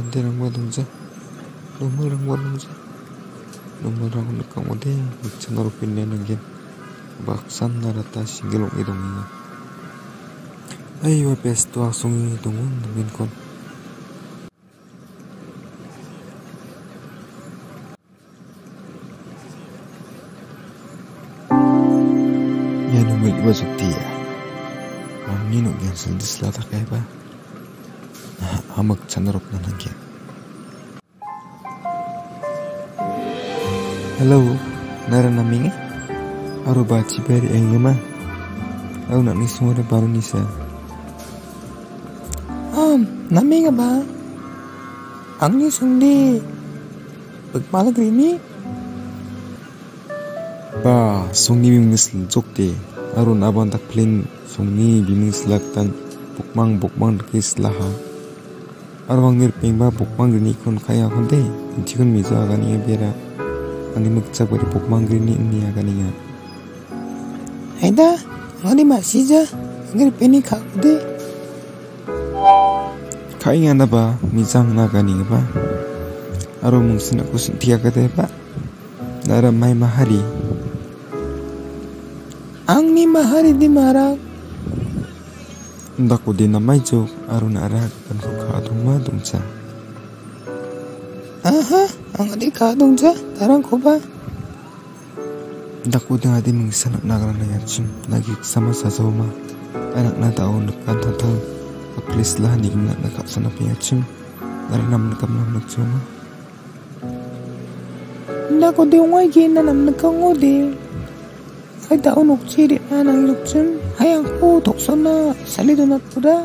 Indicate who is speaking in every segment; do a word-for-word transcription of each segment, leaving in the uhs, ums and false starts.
Speaker 1: derang badungja nomorang badungja nomorang nekang ode mukchanaro pinne nanggen baksan narata singelong idonginga ayo pesto asongi dongon nanggen kon ya numit basuk dia mami no gen sendis lata kai ba amak chanarop nananggen. Hello, nara naminga? Aru baci beri engema? Aku nak ni semua ada baru nisa. Um, naminga ba? Ang ni sundi pagpala grini? Ba, sungi bimis jok de. Aru naban tak plin sungi bimis laktan bukmang bukmang dekis laha. Aru angir pengba bukmang grini kon kaya konde. Intikun mizo agani bera. Ani magcak bari bukmang grini ini agani ya. Aida, ngani masija, ngir peni kakude. Kai ngana ba, mizang nagani ba. Aru mungsin aku sintia kade ba. Nara mai mahari. Ang mi mahari di marak. Ndaku di namai jok aru nara kan ko kadung ma dungsa. Aha, ang adi kadung ja tarang ko ba. Ndaku di adi mengsanak nagara na yachim lagi sama sasoma. Anak na tao nakan tatau aklis lah nigna nakap sana piyachim. Nara nam nakam nam nakchoma. Ndaku di ungay gina nam nakangode. Ay tao nukchiri na nang ilukchim. Hayang ko tukson na salido na puda.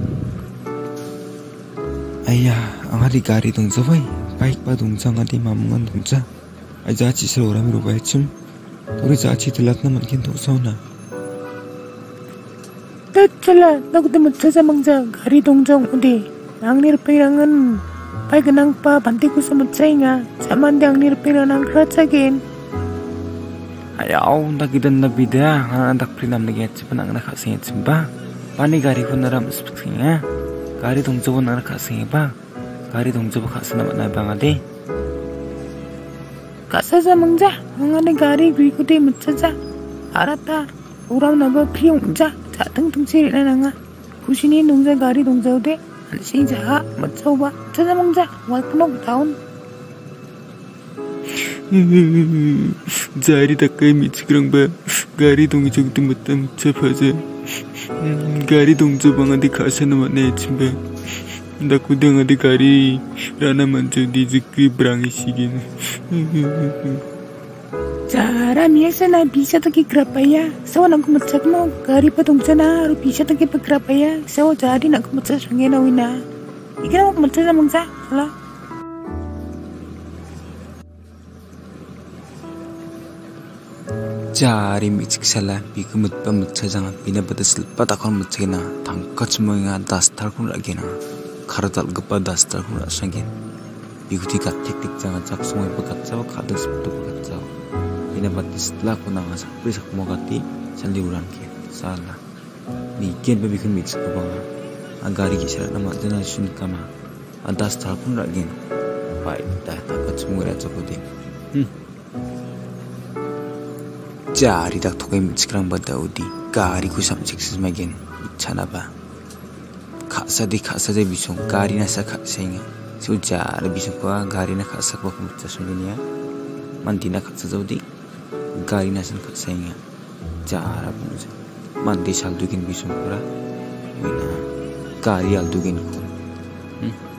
Speaker 1: Ayah, ang adi gari dong zaway. Baik pa dong zang adi mamungan dong za. Ay zachi sa orami rubay chim. Tori zachi telat na mankin tukson na. Tatala, nagdamot sa samang za gari dong zang udi. Ang nirpirangan. Pay ganang pa banti ko sa matsay nga. Saman di ang nirpirangan ang kratsagin. Ayaw, nagidan na bida. Nga andak prinam nagyatsi pa nang nakasingit simba. Pani gari ko naram ispatsing nga. Gari dong zawan ang nakasingit ba. Gari dong zawan kasi naman na ba nga di. Kasa sa mangza. Nga na gari gui ko di matsaza. Arata. Uraw na ba priyong za. Zatang tong siri na na nga. Kusini dong za gari dong zaw di. Ansing za ha. Matsaw ba. Sa mangza. Walpanog taon. Jari takai michikrang ba gari dong jog tumatam chapaja gari dong jobang adi khasa na mana chimba ndaku dang adi gari rana manjo di zikri brangi sigin jara miasa na bisa taki grapaya sawa nang kumatsak mo gari pa dong sana ru bisa taki pagrapaya sawa jari nak kumatsak rangena wina ikira mo kumatsak sa mangsa sala. Jari mixik sala biku mutpa mutchajanga bina badasl patakon mutchagina tangka chmoinga dastar kun ragena kharadal gpa dastar kun rasangin biku ti kat tik tik janga jak songoi bakat jaw khadang spto bakat jaw bina badis la kuna nga sakpri sakmo gati sali uran ke sala ni ken ba biku mix ko ba agari ki sara nama jana shun kama dastar kun ragen pai da ta chmoi ra chapodi hm Jari dak tokai michikrang badaudi gari ku samchik smagen ichana ba khasa de khasa de bisong gari na sa khasenga so jara bisong ko gari na khasa ko kumcha sungenia mandina khatsa jodi gari na san khasenga jara bunja mandi saldugin bisong pura wina gari aldugin ko